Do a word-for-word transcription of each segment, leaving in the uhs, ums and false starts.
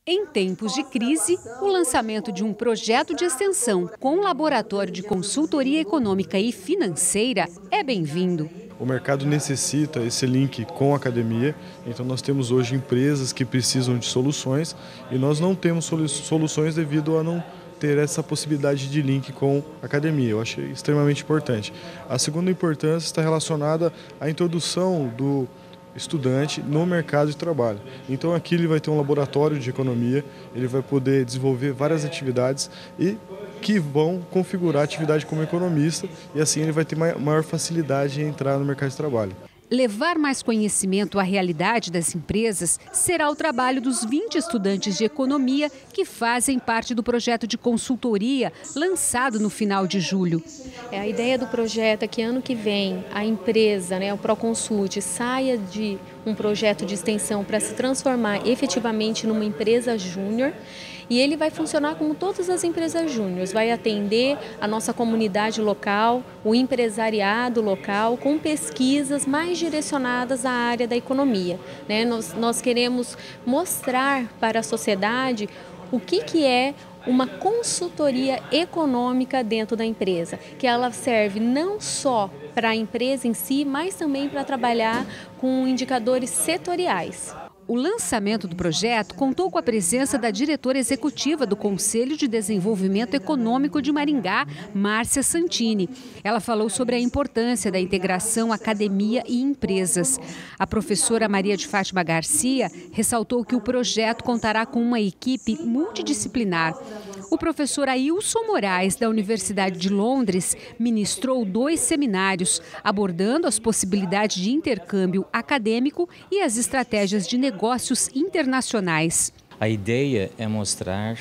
Em tempos de crise, o lançamento de um projeto de extensão com um laboratório de consultoria econômica e financeira é bem-vindo. O mercado necessita esse link com a academia, então nós temos hoje empresas que precisam de soluções e nós não temos soluções devido a não ter essa possibilidade de link com a academia. Eu acho extremamente importante. A segunda importância está relacionada à introdução do estudante no mercado de trabalho. Então aqui ele vai ter um laboratório de economia, ele vai poder desenvolver várias atividades e que vão configurar a atividade como economista e assim ele vai ter maior facilidade em entrar no mercado de trabalho. Levar mais conhecimento à realidade das empresas será o trabalho dos vinte estudantes de economia que fazem parte do projeto de consultoria lançado no final de julho. É, a ideia do projeto é que ano que vem a empresa, né, o Proconsult, saia de um projeto de extensão para se transformar efetivamente numa empresa júnior. E ele vai funcionar como todas as empresas júniores, vai atender a nossa comunidade local, o empresariado local, com pesquisas mais direcionadas à área da economia, né? Nós, nós queremos mostrar para a sociedade o que, que é uma consultoria econômica dentro da empresa, que ela serve não só para a empresa em si, mas também para trabalhar com indicadores setoriais. O lançamento do projeto contou com a presença da diretora executiva do Conselho de Desenvolvimento Econômico de Maringá, Márcia Santini. Ela falou sobre a importância da integração academia e empresas. A professora Maria de Fátima Garcia ressaltou que o projeto contará com uma equipe multidisciplinar. O professor Ailson Moraes, da Universidade de Londres, ministrou dois seminários, abordando as possibilidades de intercâmbio acadêmico e as estratégias de negócios internacionais. A ideia é mostrar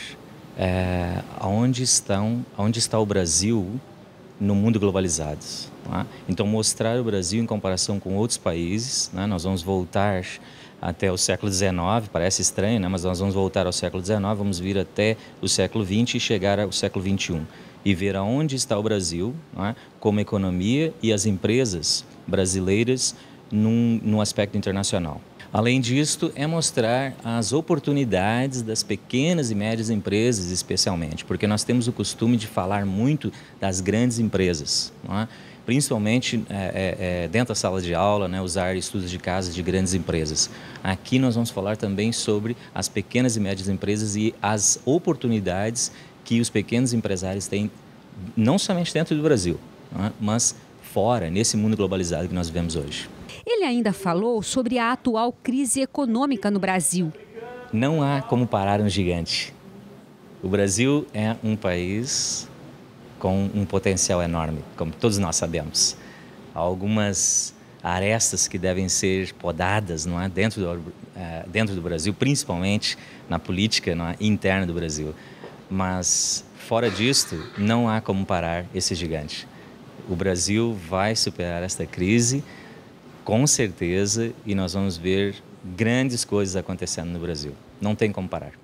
é, aonde, estão, aonde está o Brasil no mundo globalizado. Tá? Então, mostrar o Brasil em comparação com outros países, né? Nós vamos voltar até o século dezenove, parece estranho, né? Mas nós vamos voltar ao século dezenove, vamos vir até o século vinte e chegar ao século vinte e um. E ver aonde está o Brasil, né? Como economia e as empresas brasileiras num, num aspecto internacional. Além disto, é mostrar as oportunidades das pequenas e médias empresas, especialmente, porque nós temos o costume de falar muito das grandes empresas, não é? Principalmente é, é, dentro da sala de aula, né, usar estudos de casos de grandes empresas. Aqui nós vamos falar também sobre as pequenas e médias empresas e as oportunidades que os pequenos empresários têm, não somente dentro do Brasil, não é? Mas fora, nesse mundo globalizado que nós vivemos hoje. Ele ainda falou sobre a atual crise econômica no Brasil. Não há como parar um gigante. O Brasil é um país com um potencial enorme, como todos nós sabemos. Há algumas arestas que devem ser podadas, não é? dentro, do, uh, dentro do Brasil, principalmente na política, não é? interna do Brasil. Mas, fora disto, não há como parar esse gigante. O Brasil vai superar esta crise, com certeza, e nós vamos ver grandes coisas acontecendo no Brasil. Não tem como parar.